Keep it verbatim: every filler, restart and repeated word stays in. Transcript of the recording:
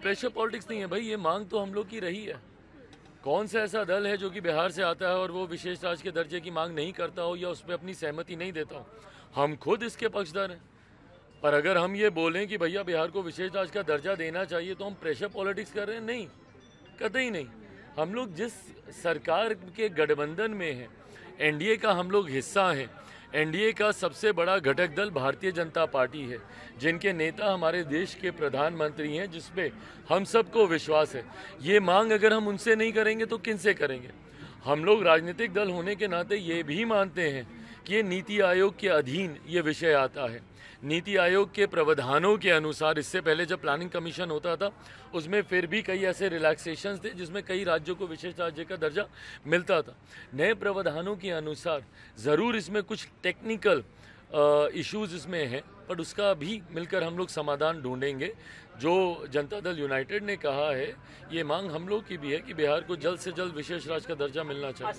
Pressure politics नहीं है भाई, ये मांग तो हम लोग की रही है। कौन सा ऐसा दल है जो कि बिहार से आता है और वो विशेष राज्य के दर्जे की मांग नहीं करता हो या उस पर अपनी सहमति नहीं देता हो? हम खुद इसके पक्षधर हैं। पर अगर हम ये बोलें कि भैया बिहार को विशेष राज्य का दर्जा देना चाहिए तो हम प्रेशर पॉलिटिक्स कर रहे हैं? नहीं, कतई नहीं। हम लोग जिस सरकार के गठबंधन में हैं, एनडीए का हम लोग हिस्सा हैं। एनडीए का सबसे बड़ा घटक दल भारतीय जनता पार्टी है, जिनके नेता हमारे देश के प्रधानमंत्री हैं, जिसपे हम सबको विश्वास है। ये मांग अगर हम उनसे नहीं करेंगे तो किन से करेंगे? हम लोग राजनीतिक दल होने के नाते ये भी मानते हैं कि ये नीति आयोग के अधीन ये विषय आता है। नीति आयोग के प्रावधानों के अनुसार इससे पहले जब प्लानिंग कमीशन होता था उसमें फिर भी कई ऐसे रिलैक्सेशंस थे जिसमें कई राज्यों को विशेष राज्य का दर्जा मिलता था। नए प्रावधानों के अनुसार ज़रूर इसमें कुछ टेक्निकल इश्यूज इसमें हैं, पर उसका भी मिलकर हम लोग समाधान ढूंढेंगे। जो जनता दल यूनाइटेड ने कहा है, ये मांग हम लोग की भी है कि बिहार को जल्द से जल्द विशेष राज्य का दर्जा मिलना चाहिए।